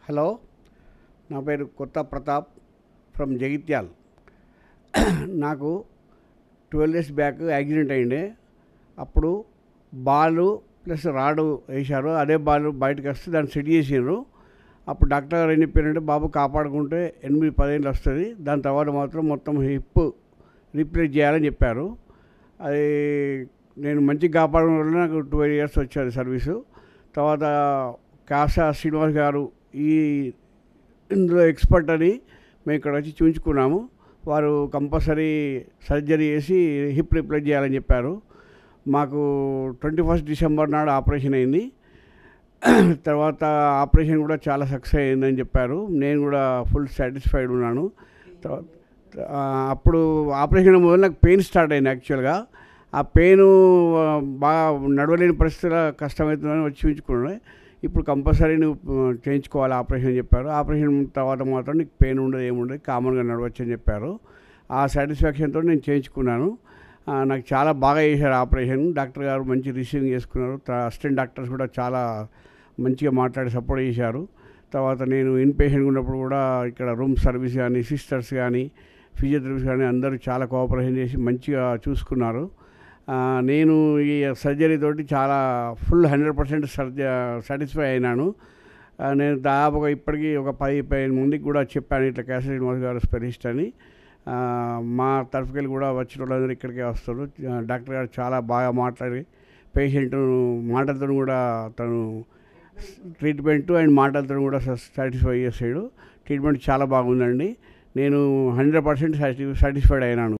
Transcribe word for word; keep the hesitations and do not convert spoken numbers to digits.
Hello, నా పేరు కొత్త ప్రతాప్ ఫ్రమ్ జగిత్యాల్. నాకు ట్వెల్వ్ ఇయర్స్ బ్యాక్ యాక్సిడెంట్ అయ్యిండే. అప్పుడు బాలు ప్లస్ రాడు వేశారు. అదే బాల్ బయటకు వస్తే దాన్ని సెట్ చేసిండ్రు. అప్పుడు డాక్టర్ గారు ఏం చెప్పారంటే, బాబు కాపాడుకుంటే ఎనిమిది పదేళ్ళు వస్తుంది, దాని తర్వాత మాత్రం మొత్తం హిప్ రీప్లేస్ చేయాలని చెప్పారు. అది నేను మంచిగా కాపాడడం వల్ల నాకు ట్వెల్వ్ ఇయర్స్ వచ్చేది సర్వీసు. తర్వాత కాశా శ్రీనివాస్ గారు ఈ ఇందులో ఎక్స్పర్ట్ అని మేము ఇక్కడ వచ్చి చూపించుకున్నాము. వారు కంపల్సరీ సర్జరీ చేసి హిప్ రీప్లేస్ చేయాలని చెప్పారు. మాకు ట్వంటీ ఫస్ట్ డిసెంబర్ నాడు ఆపరేషన్ అయింది. తర్వాత ఆపరేషన్ కూడా చాలా సక్సెస్ అయిందని చెప్పారు. నేను కూడా ఫుల్ సాటిస్ఫైడ్ ఉన్నాను. తర్వాత అప్పుడు ఆపరేషన్ మొదలు నాకు పెయిన్ స్టార్ట్ అయింది. యాక్చువల్గా ఆ పెయిన్ బాగా నడవలేని పరిస్థితుల్లో కష్టమవుతుందని వచ్చి చూపించుకున్నాను. ఇప్పుడు కంపల్సరీ నువ్వు చేయించుకోవాలి ఆపరేషన్ అని చెప్పారు. ఆపరేషన్ తర్వాత మాత్రం నీకు పెయిన్ ఉండదు, ఏముండదు, కామన్గా నడవచ్చు అని చెప్పారు. ఆ సాటిస్ఫాక్షన్తో నేను చేయించుకున్నాను. నాకు చాలా బాగా చేశారు ఆపరేషన్. డాక్టర్ గారు మంచి రిసీవింగ్ చేసుకున్నారు. అసిస్టెంట్ డాక్టర్స్ కూడా చాలా మంచిగా మాట్లాడి సపోర్ట్ చేశారు. తర్వాత నేను ఇన్ పేషెంట్గా ఉన్నప్పుడు కూడా ఇక్కడ రూమ్ సర్వీస్ కానీ, సిస్టర్స్ కానీ, ఫిజియోథెరపిస్ట్ కానీ అందరూ చాలా కోఆపరేషన్ చేసి మంచిగా చూసుకున్నారు. నేను ఈ సర్జరీ తోటి చాలా ఫుల్ హండ్రెడ్ పర్సెంట్ సర్జ సాటిస్ఫై అయినాను. నేను దాదాపుగా ఇప్పటికీ ఒక పది పదిహేను మందికి కూడా చెప్పాను, ఇట్లా కేశవ శ్రీనివాస్ గారు స్పెషలిస్ట్ అని. మా తరఫుకెళ్ళి కూడా వచ్చిన వాళ్ళందరూ ఇక్కడికే వస్తారు. డాక్టర్ గారు చాలా బాగా మాట్లాడి పేషెంట్ మాటలతో కూడా తను ట్రీట్మెంట్ అండ్ మాటలతో కూడా సాటిస్ఫై చేసాడు. ట్రీట్మెంట్ చాలా బాగుందండి. నేను హండ్రెడ్ పర్సెంట్ సాటిస్ఫైడ్ అయినాను.